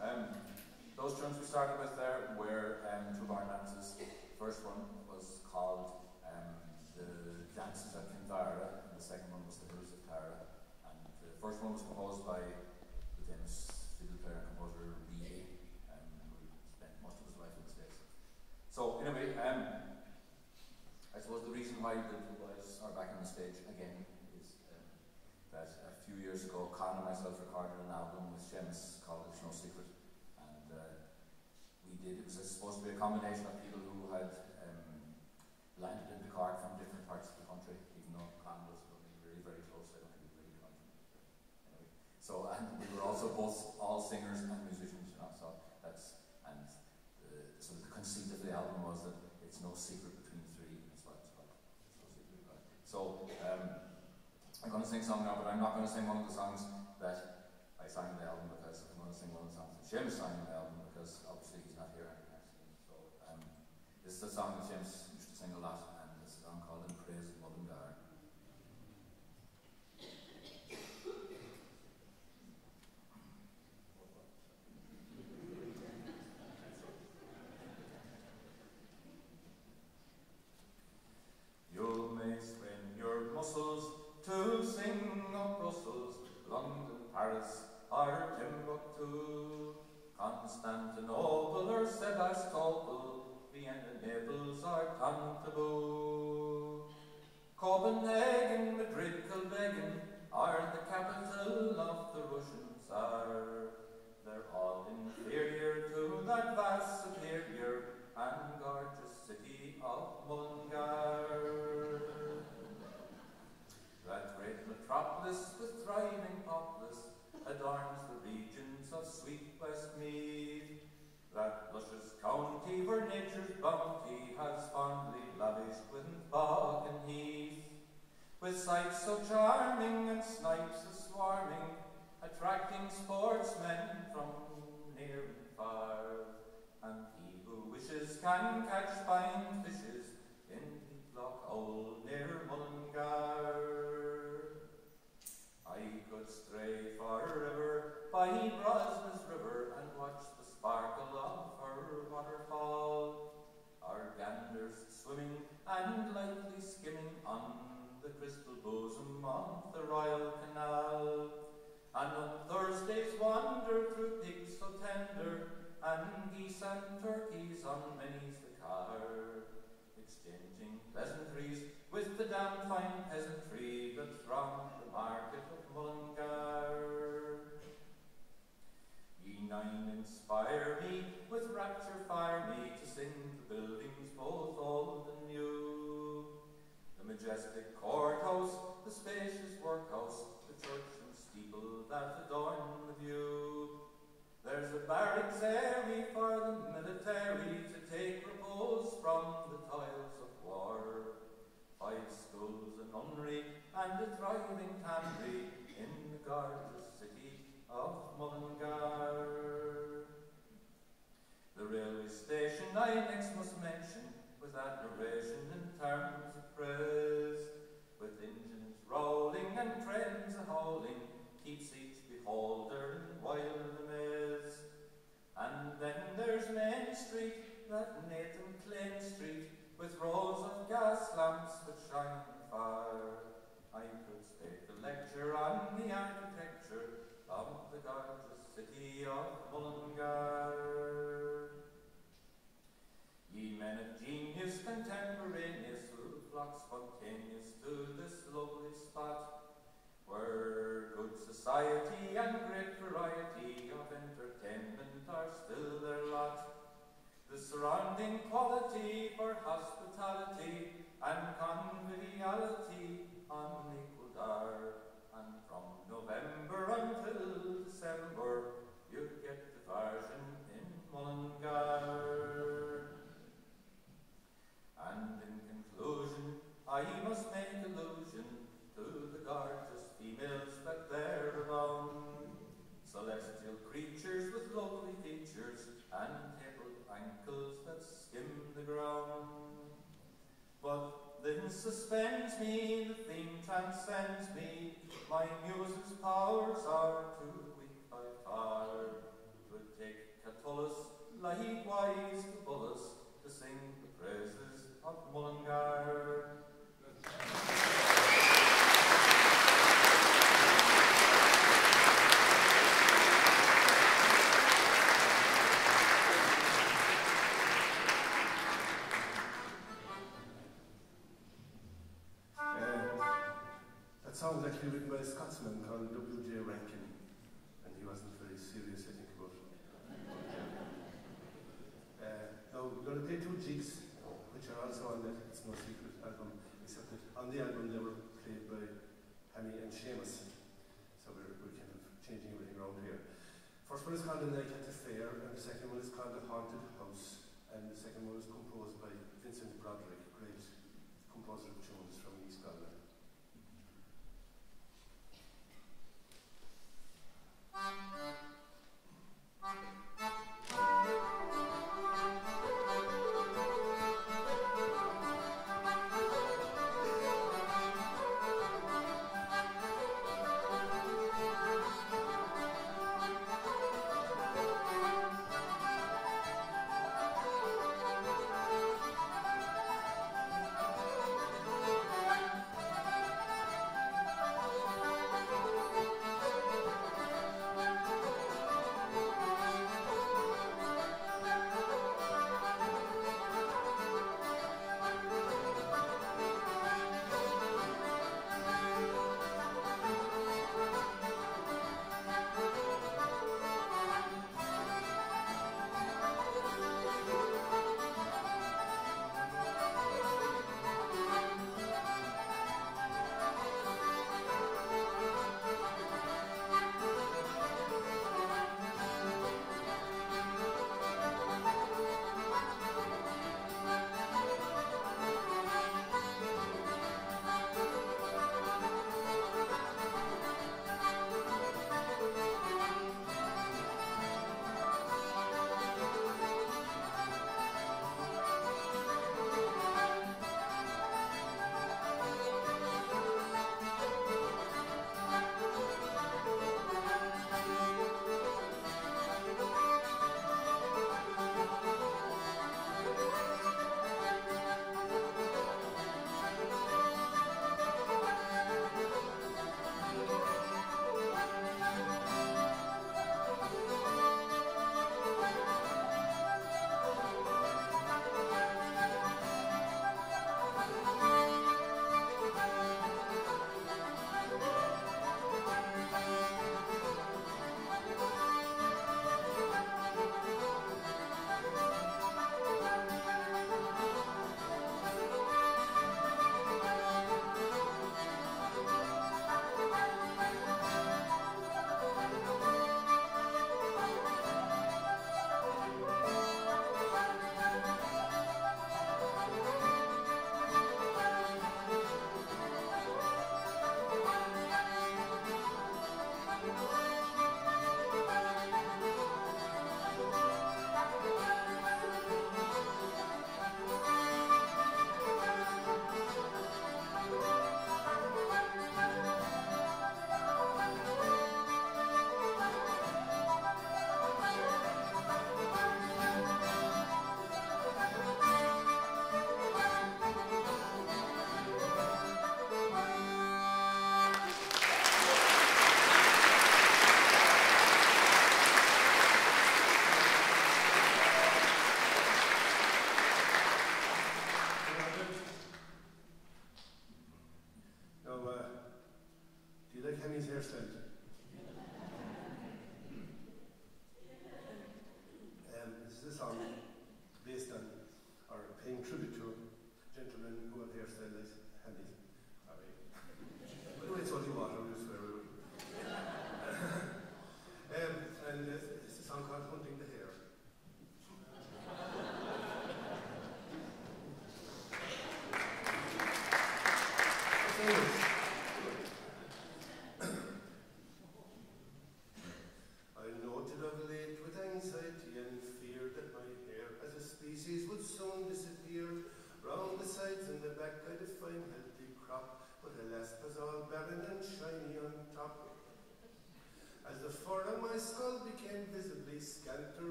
Those tunes we started with there were two barn dances. The first one was called The Dances at Kinvara, and the second one was The Hills of Tara. And the first one was composed by the famous fiddle player and composer Creagh, who spent most of his life in the States. So anyway, I suppose the reason why the two boys are back on the stage again is that a few years ago, Con and myself recorded an album with Seamus called It's No Secret. It was supposed to be a combination of people who had landed into Cork from different parts of the country, even though Con was really very close. I don't think he really got anyway. So, and we were also both all singers and musicians, you know. So that's so the conceit of the album was that it's no secret between three. That's what it's called. It's no secret. So I'm going to sing some now, but I'm not going to sing one of the songs that I sang in the album, because I'm going to sing one of the songs that Seamus sang in the album, because obviously he's not here and I can't sing. So this is a song that Seamus used to sing a lot, and it's a song called In Praise of Mullingar. You may strain your muscles to sing of Brussels, London, Paris, or Timbuktu, Constantinople or Sebastopol, Vienna, Naples or Cantaboo, Copenhagen, Madrid, Copenhagen are the capital of the Russian Tsar. They're all inferior to that vast, superior, and gorgeous city of Mullingar. That great metropolis with thriving populace adorns the regions of sweet Westmeath, that luscious county where nature's bounty has fondly lavished with bog and heath, with sights so charming and snipes a-swarming, attracting sportsmen from near and far, and he who wishes can catch fine fishes in Loch Owl near Mullingar. I could stray forever by Brosna's river and watch the sparkle of her waterfall, our ganders swimming and lightly skimming on the crystal bosom of the Royal Canal, and on Thursdays wander through pigs so tender, and geese and turkeys on many's the car, exchanging pleasantries with the damn fine peasantry that throng the market of Mullingar. Ye nine inspire me, with rapture fire me, to sing the buildings both old and new, the majestic courthouse, the spacious workhouse, the church and steeple that adorn the view. There's a barracks airy for the military to take repose from the toils of war, 5 schools, a nunnery, and a thriving tannery in the gorgeous city of Mullingar. The railway station I next must mention with admiration in terms of praise, with engines rolling and trains a-hauling, keeps each beholder in wild amaze. And then there's Main Street, that Nathan Clane Street, with rows of gas lamps that shine far. I could take a lecture on the architecture of the gorgeous city of Mullingar. Ye men of genius contemporaneous will flock spontaneous to this lovely spot, where good society and great variety of entertainment are still their lot. The surrounding quality for hospitality and conviviality unequalled, and from November until December you get diversion in Mullingar. And in conclusion, I must make allusion to the gorgeous females that there abound, celestial creatures with lovely features and tabled ankles that skim the ground. But then suspends me, the theme transcends me, my muse's powers are too weak by far, 'twould take na heat wise to Bullis to sing the praises of Mullingar. That song was actually written by a Scotsman called W.J. Rankin, and he wasn't very serious, I think, about it. Now, we're going to play two jigs, which are also on that It's No Secret album, except that on the album they were played by Hammy and Seamus, so we're kind of changing everything around here. First one is called The Night at the Fair, and the second one is called The Haunted House, and the second one was composed by Vincent Broderick, great composer of tunes from East Galway.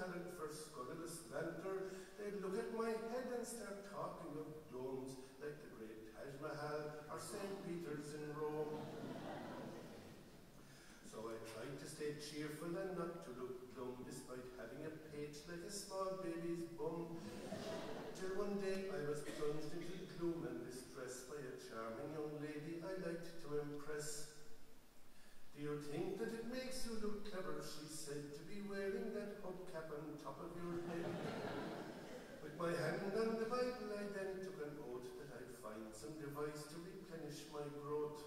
talent for scurrilous banter, they'd look at my head and start talking of domes like the great Taj Mahal or St. Peter's in Rome. So I tried to stay cheerful and not to look glum, despite having a pate like a small baby's bum. Till one day I was plunged into gloom and distress by a charming young lady I liked to impress. Do you think that it makes you look clever, she said, to be wearing that hubcap on top of your head? With my hand on the Bible, I then took an oath that I'd find some device to replenish my growth.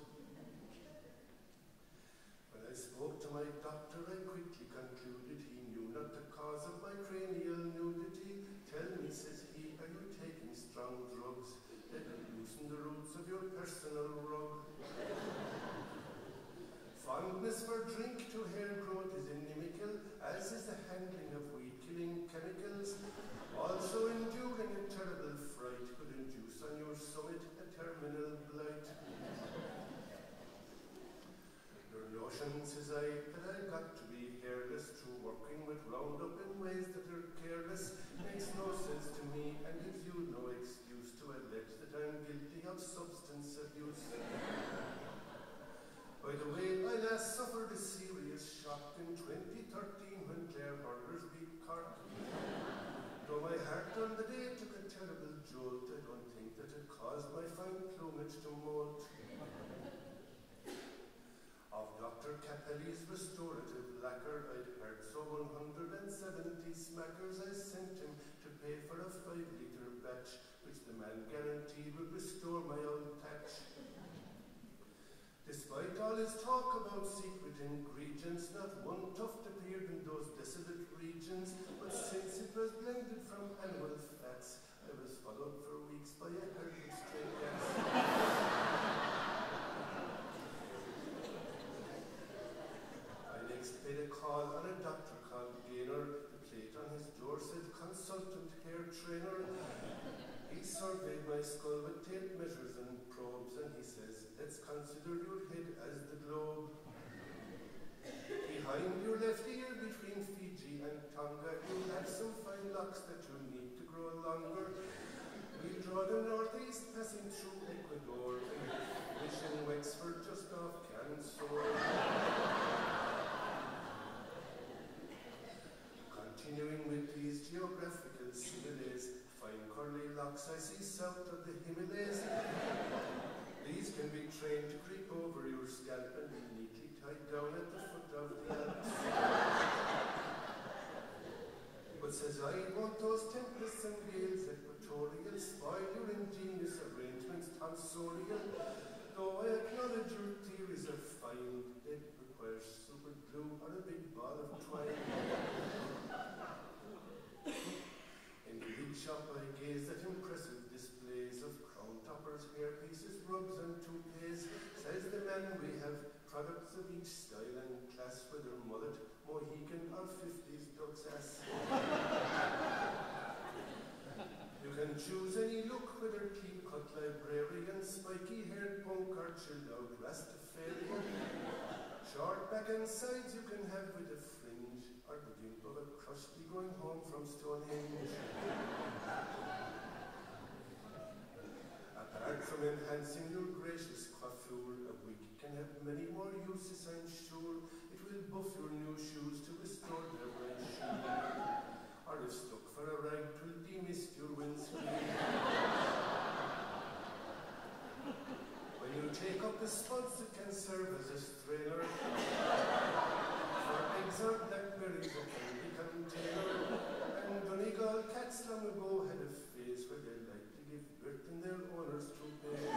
When I spoke to my doctor, I quickly concluded he knew not the cause of my cranial nudity. Tell me, says he, are you taking strong drugs that will loosen the roots of your personal rug? Fondness for drink to hair growth is inimical, as is the handling of weed-killing chemicals. Also enduring a terrible fright could induce on your summit a terminal blight. Your notion, says I, that I got to be hairless through working with Roundup in ways that are careless makes no sense to me and gives you no excuse to allege that I'm guilty of substance abuse. By the way, I last suffered a serious shock in 2013 when Clare Hurlers beat Cork. Though my heart on the day took a terrible jolt, I don't think that it caused my fine plumage to molt. Of Dr. Capelli's restorative lacquer, I'd heard so 170 smackers I sent him to pay for a 5-litre batch, which the man guaranteed would restore my old patch. Despite all his talk about secret ingredients, not one tuft appeared in those desolate regions, but since it was blended from animal fats, I was followed for weeks by a herd of stray cats. I next paid a call on a doctor called Gaynor. The plate on his door said consultant hair trainer. He surveyed my skull with tape measures and probes, and he says, let's consider your head as the globe. Behind your left ear, between Fiji and Tonga, you have some fine locks that you need to grow longer. We'll draw the northeast, passing through Ecuador, and mission Wexford just off Canso. Continuing with these geographical similes, fine curly locks I see south of the Himalayas. These can be trained to creep over your scalp and be neatly tied down at the foot of the Alps. But says I, won't those tempests and gales equatorial spoil your ingenious arrangements tonsorial? Though I acknowledge your theories are fine, it requires super glue or a big ball of twine. In the wig shop I gazed at impressive displays of crown toppers, hairpieces, rugs and toupees. Says the man, we have products of each style and class, whether mullet, Mohican or 50s duck's ass. You can choose any look, whether clean-cut librarian, spiky-haired punk or chilled-out Rastafarian. Short back and sides you can have with a fringe, or the gimp of a crusty going home from Stonehenge. Apart from enhancing your gracious coiffure, a wig can have many more uses, I'm sure. It will buff your new shoes to restore their right sheen. Or if stuck for a rag, it will demist your windscreen. When you take up the spuds, it can serve as a strainer. For eggs or blackberries, it can become tailor. And Donegal cats long ago had a phase where they liked to give birth in their owner's toupees.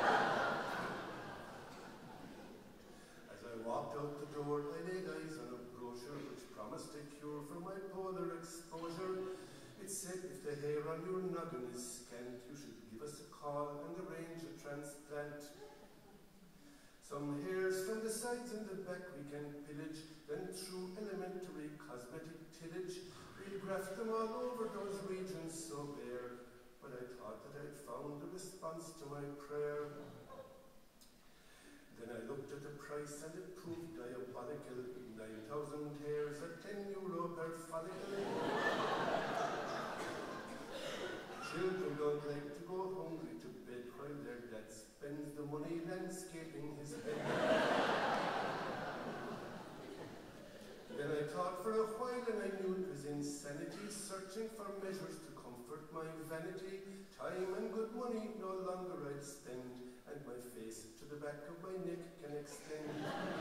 As I walked out the door, I laid eyes on a brochure which promised a cure for my polar exposure. It said if the hair on your noggin is scant, you should give us a call and arrange a transplant. Some hairs from the sides and the back we can pillage, then through elementary cosmetic tillage, we'll graft them all over those regions so bare. But I thought that I'd found a response to my prayer. Then I looked at the price and it proved diabolical. 9,000 hairs at €10 per follicle. money landscaping his bed. Then I thought for a while and I knew it was insanity, searching for measures to comfort my vanity. Time and good money no longer I'd spend, and my face to the back of my neck can extend.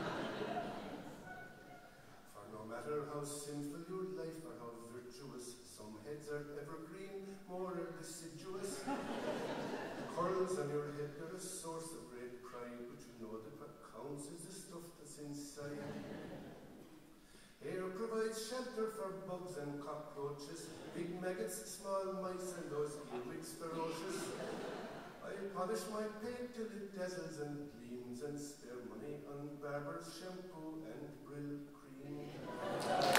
For no matter how sinful your life or how virtuous, some heads are evergreen, more are deciduous. Curls on your head are a source of great pride, but you know that what counts is the stuff that's inside. Hair provides shelter for bugs and cockroaches, big maggots, small mice, and those earwigs ferocious. I polish my paint till it dazzles and gleams, and spare money on barber's shampoo and brill cream.